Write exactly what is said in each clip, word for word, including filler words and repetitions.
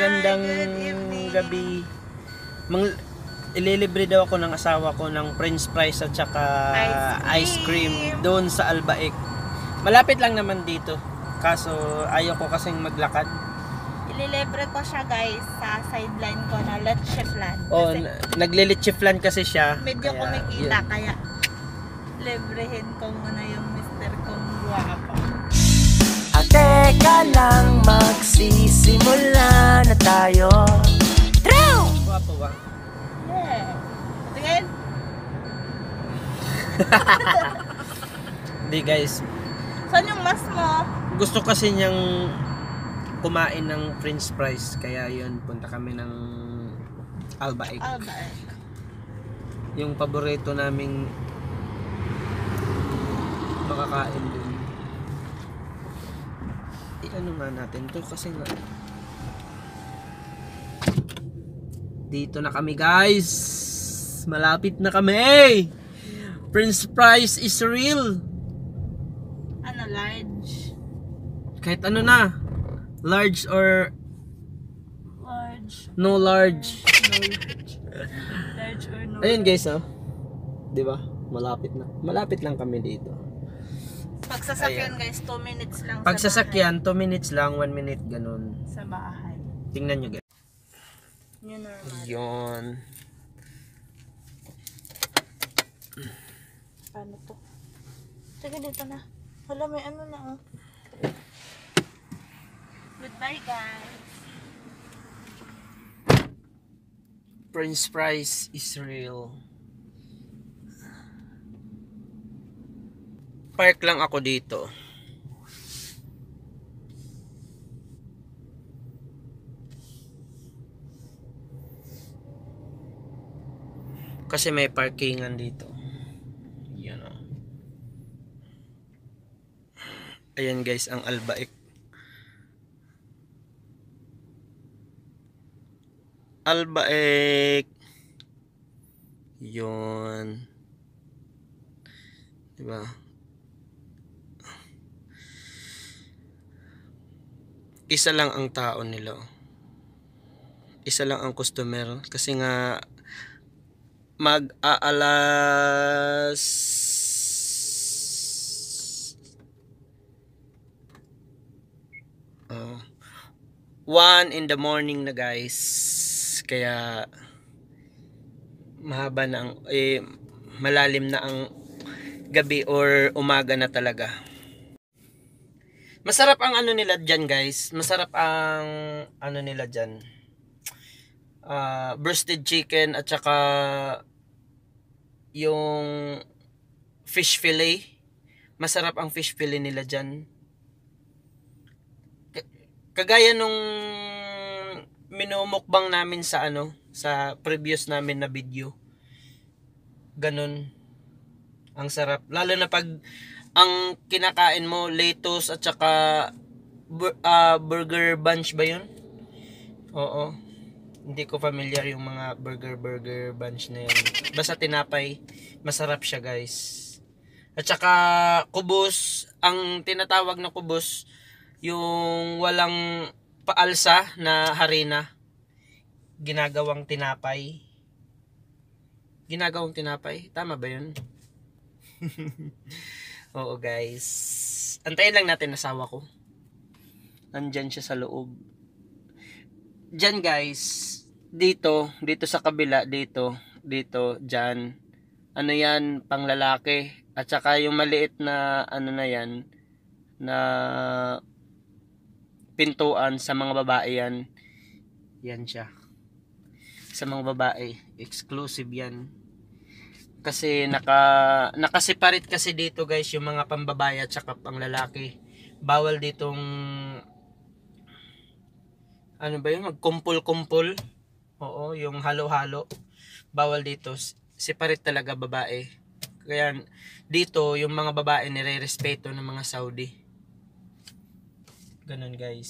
magandang gabi. Mang ililibre daw ako ng asawa ko ng french fries at saka ice cream, ice cream doon sa Albaik. Malapit lang naman dito. Kaso ayaw ko kasing maglakad. Ililibre ko siya guys sa sideline ko na leche flan. Oh, nagliliche flan kasi siya. Medyo kaya, kumikita yun. Kaya librehin ko muna yung mister kong guwapo. At teka lang, magsisimula na tayo. True! Guwapo ba? Yeah. Tingin? Hindi guys. Saan yung mas mo? Gusto kasi niyang kumain ng french fries. Kaya yun, punta kami ng Albaik. Albaik. Yung paborito naming makakain dun. I-ano nga natin to kasi nga dito na kami guys, malapit na kami. French fries is real. Ano, large? Kahit ano na, large or large no large. No large. Large or no. Ayun guys, oh, di ba? Malapit na, malapit lang kami dito. Pagsasakyan guys, two minutes lang. Pagsasakyan, two minutes lang, one minute ganun. Sa bahay. Tingnan nyo guys. New normal. Yun. Paano to? Sige, dito na. Hala, may ano na oh. Goodbye guys. French fries is real. Park lang ako dito. Kasi may parkingan dito. Yan o. Ayan guys, ang Albaik. Albaik. Yun. Diba? Isa lang ang tao nila. Isa lang ang customer. Kasi nga mag-aalas oh, one in the morning na guys. Kaya mahaba na ang eh, malalim na ang gabi or umaga na talaga. Masarap ang ano nila dyan guys. Masarap ang ano nila dyan, uh, roasted chicken at saka yung fish fillet. Masarap ang fish fillet nila dyan. Kagaya nung minumukbang namin sa ano, sa previous namin na video. Ganun. Ang sarap. Lalo na pag ang kinakain mo lettuce at saka uh, burger bunch ba yun? Oo. Hindi ko familiar yung mga burger burger bunch na yun. Basta tinapay, masarap siya guys. At saka kubos, ang tinatawag na kubos, yung walang paalsa na harina, ginagawang tinapay. Ginagawang tinapay, tama ba yun? Oo guys. Antayin lang natin asawa ko. Nandyan siya sa loob. Diyan guys, dito, dito sa kabila, dito, dito, dyan. Ano yan, pang lalaki. At saka yung maliit na, ano na yan, na pintuan sa mga babae yan. Yan siya. Sa mga babae, exclusive yan. Kasi naka, nakaseparate kasi dito guys, yung mga pambabae at saka pang lalaki. Bawal ditong ano ba yun, magkumpul-kumpul. Oo, yung halo-halo. Bawal dito. Separate talaga babae. Kaya dito, yung mga babae nire-respeto ng mga Saudi. Ganun guys.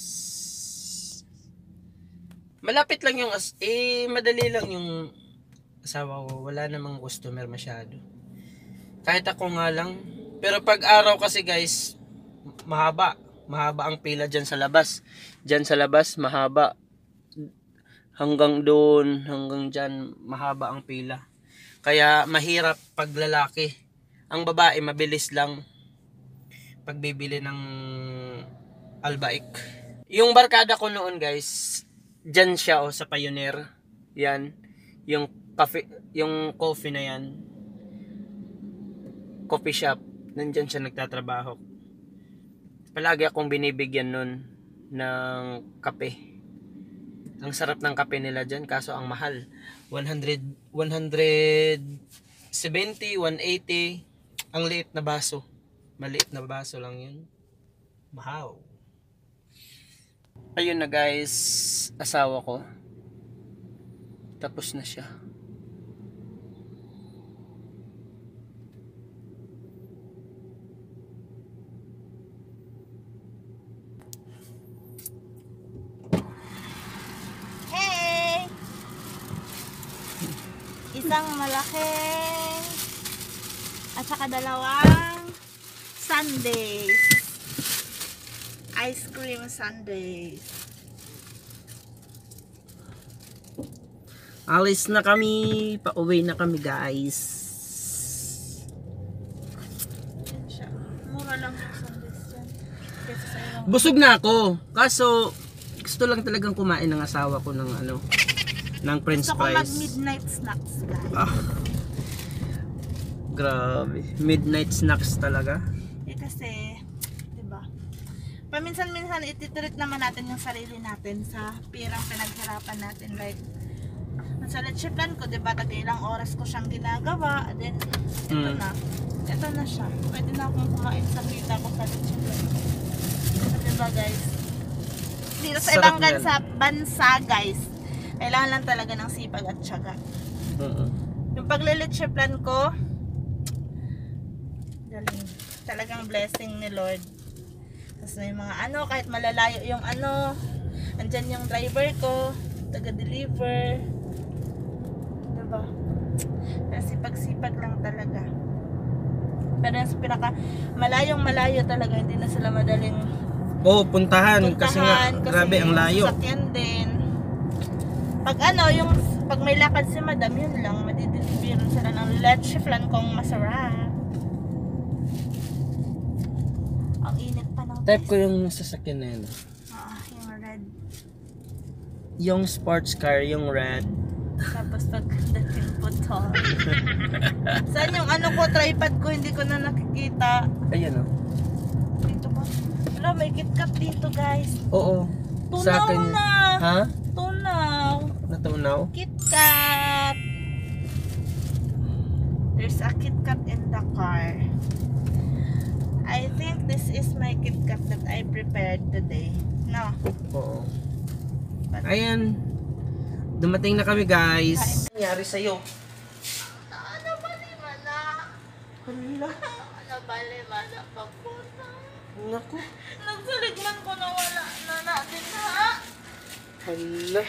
Malapit lang yung, eh, madali lang yung asawa ko. Wala namang customer masyado. Kahit ako nga lang. Pero pag araw kasi guys, mahaba. Mahaba ang pila dyan sa labas. Dyan sa labas, mahaba. hanggang doon, hanggang dyan, mahaba ang pila. Kaya mahirap pag lalaki. Ang babae, mabilis lang pagbibili ng Albaik. Yung barkada ko noon guys, dyan siya oh, sa Pioneer. Yan. Yung cafe, yung coffee na yan. Coffee shop. Nandyan siya nagtatrabaho. Palagi akong binibigyan nun ng kape. Ang sarap ng kape nila dyan, kaso ang mahal. one hundred, one seventy, one eighty. Ang liit na baso. Maliit na baso lang yun. Mahal. Ayun na guys, asawa ko. Tapos na siya. Hey! Isang malaking at saka dalawang sundaes. Ice cream sundaes. Alis na kami. Pauwi na kami guys. Yan siya. Mura lang yung sundaes yan. Kesa sa ibang... Busog na ako. Kaso gusto lang talagang kumain ng asawa ko ng ano, ng french Gusto ko fries. mag midnight snacks guys. Ah, grabe. Midnight snacks talaga. Eh kasi, di ba? Paminsan-minsan ititreat naman natin yung sarili natin sa pirang pinaghirapan natin. Like, sa leche plan ko, di ba? Taga ilang oras ko siyang ginagawa. Then, ito Mm. na. Ito na siya. Pwede na akong kumain sa kita ko sa leche plan. So, di ba guys? Dito sa Sarap ibang yan. bansa, bansa guys, kailangan lang talaga ng sipag at tiyaga. Oo. Yung pagleleche plan ko, galing. Talagang blessing ni Lord. Tapos may mga ano, kahit malalayo yung ano, andyan yung driver ko, taga-deliver. Diba? Kaya sipag-sipag lang talaga. Pero yung sa pinaka malayong malayo talaga, hindi na sila madaling Oo, puntahan, kasi nga puntahan. grabe ang yung layo. sasakyan din. Pag ano, yung pag may lakad si madam, yun lang, madideliveran sila ng leche flan kong masarap. Ang init pa ng Type ko yung sasakyan na yun. Ah, yung red. Yung sports car, yung red. Tapos pagdating po to. Saan yung ano ko, tripod ko, hindi ko na nakikita. Ayan o. Dito ba? Wala, may KitKat dito guys. Oo. Sa Tunaw akin. na. Ha? Tunaw. Natunaw? KitKat. There's a KitKat in the car. I think this is my KitKat that I prepared today. No. Oo. Ayan. Dumating na kami guys. Ano nangyari sa'yo? Ano ba naman na? Hala. Ano ba naman na papunta? Naku. Nagsaligman ko na wala na natin ha? Hala.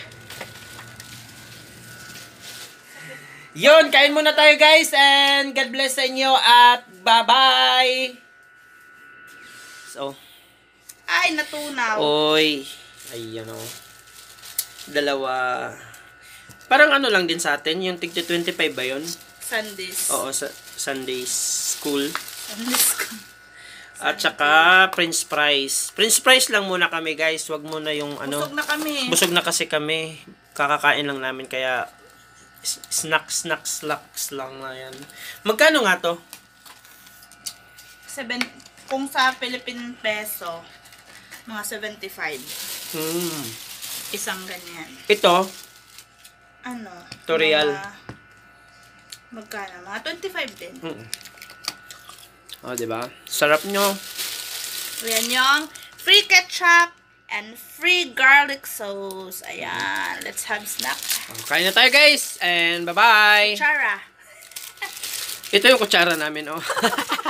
Yun, kain muna tayo guys and God bless sa inyo at bye-bye. So, Ay, natunaw. oy. Ayan o. Dalawa. Parang ano lang din sa atin, yung tigti twenty-five ba yun? Sundays. Oo, sa Sundays school. Sundays ko. At saka french fries. French fries lang muna kami guys, wag muna yung ano. Busog na kami. Busog na kasi kami. Kakakain lang namin kaya s- snack snack slacks lang na yan. Magkano nga to? Seven, kung sa Philippine peso, mga seventy-five. Hmm. Isang ganyan. Ito, Ano? Tutorial. Mga, magkano? Mga twenty-five din. mm. Oh, 'di ba? Sarap nyo. Ayan yung free ketchup and free garlic sauce. Ayan. Let's have snack. Oh, kain na tayo guys and bye-bye. Chara. Ito yung kutsara namin oh.